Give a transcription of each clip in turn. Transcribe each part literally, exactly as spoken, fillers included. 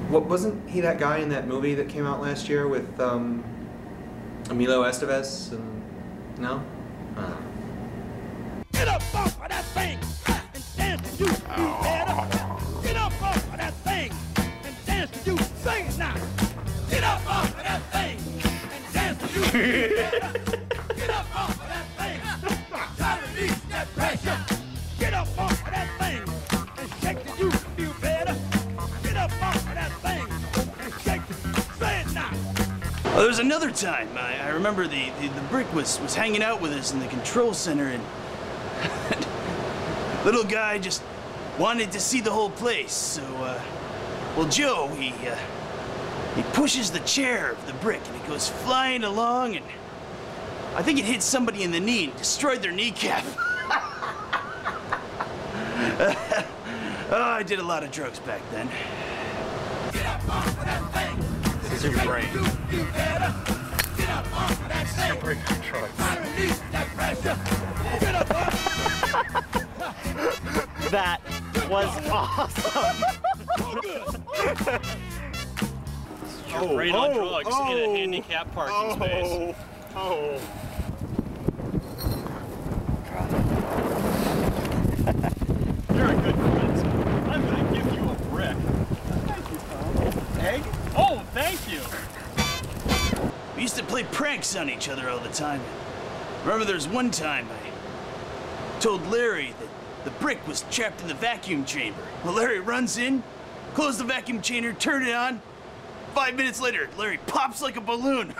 What, wasn't he that guy in that movie that came out last year with um, Emilio Estevez? And no? Uh. Get up off of that thing and dance to you, you better. Get up off of that thing and dance to you. Sing it now. Get up off of that thing and dance to you, you better. Get up off of that thing. Try to release that pressure. Get up off of that thing and shake to you, you better. Get up off of that thing and shake it. Say it now. Well, there was another time. I, I remember the, the the brick was was hanging out with us in the control center, and little guy just wanted to see the whole place. So, uh, well, Joe, he uh, he pushes the chair of the brick, and it goes flying along, and I think it hit somebody in the knee and destroyed their kneecap. Oh, I did a lot of drugs back then. Get up off of that thing. This is your brain. You better. Get up off of that thing. Separate your drugs. Try to release that pressure. Get up off. That was awesome. Oh, good. Your brain oh, on drugs oh, in a handicapped parking oh, space. Oh. You're a good friend. I'm gonna give you a brick. Thank you, Tom. Egg? Oh, thank you. We used to play pranks on each other all the time. Remember there was one time I told Larry that the brick was trapped in the vacuum chamber. Well, Larry runs in, closed the vacuum chamber, turned it on. Five minutes later, Larry pops like a balloon.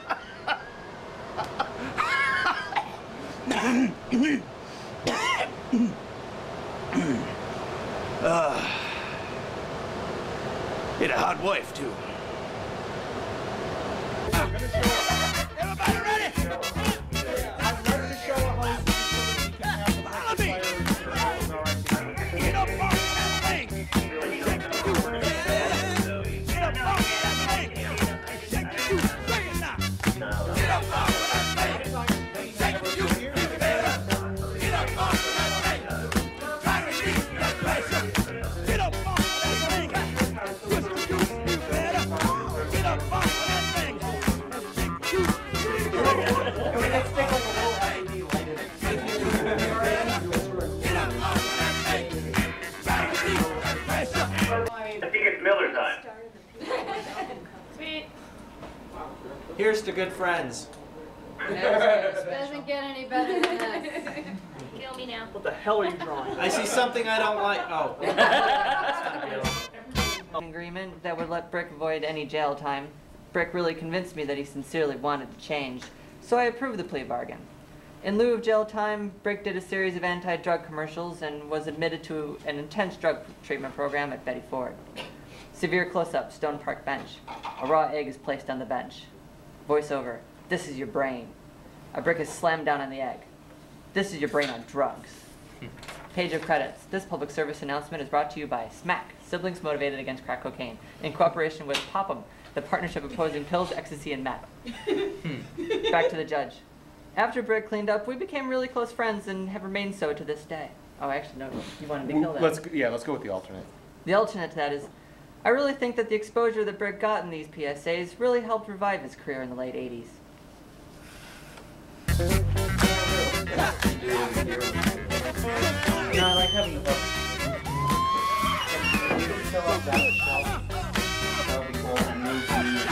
uh, he had a hot wife, too. Everybody ready? I'm ready to show a host so that we can have the Follow me. Get up off of that thing. Shake the juice. Get up off of that thing. Shake the juice. Sing it now. Get up off of that thing. Shake the juice. Get up off of that thing. Try to release that pressure. Get up off of that thing. Twist the juice. You better. Get up off of that thing. Shake the juice. Let's take like a little L E D light in it. Get up off of that thing. Try to release that pressure. I think it's Miller time. Sweet. Here's to good friends. Doesn't get any better than this. Kill me now. What the hell are you drawing? I see something I don't like. Oh. Agreement that would let Brick avoid any jail time. Brick really convinced me that he sincerely wanted to change, so I approved the plea bargain. In lieu of jail time, Brick did a series of anti-drug commercials and was admitted to an intense drug treatment program at Betty Ford. Severe close-up, Stone Park bench. A raw egg is placed on the bench. Voiceover, this is your brain. A brick is slammed down on the egg. This is your brain on drugs. Page of credits. This public service announcement is brought to you by SMACK, Siblings Motivated Against Crack Cocaine, in cooperation with Pop'em, the partnership opposing pills, ecstasy, and meth. Back to the judge. After Brick cleaned up, we became really close friends and have remained so to this day. Oh, actually, no, you wanted to kill that. Let's yeah, let's go with the alternate. The alternate to that is, I really think that the exposure that Brick got in these P S As really helped revive his career in the late eighties. No, I like having the book. If you can fill up that shelf, that would be cool. And move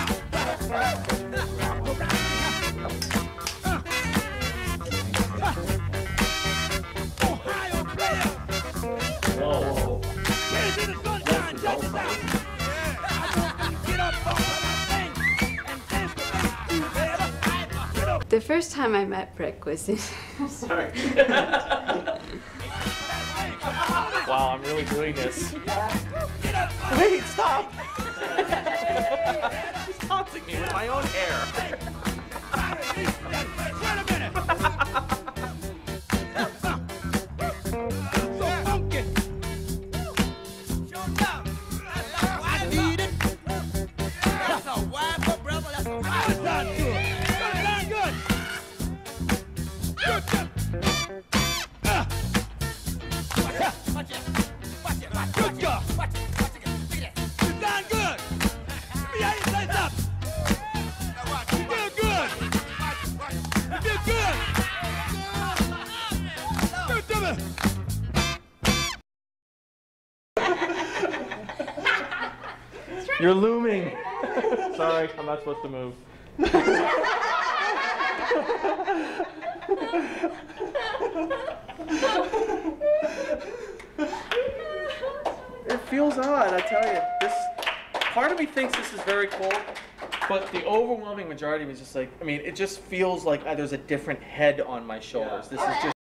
Whoa. Get into the sunshine, check this out. Get up off of that thing and dance to that. You better. Get up. The first time I met Brick was in... Sorry. Wow, I'm really doing this. Wait, stop! He's taunting me with my own hair. Wait a minute. So funky. Show love. I need it. That's a wild brother. That's a wild side to it. Good, good. Good, good. Uh. Watch it, watch it, watch it, watch it. Good job. Watch it, watch it. See that? You got You're looming. Sorry, I'm not supposed to move. It feels odd, I tell you. This part of me thinks this is very cool, but the overwhelming majority was just like, I mean, it just feels like uh, there's a different head on my shoulders. This is just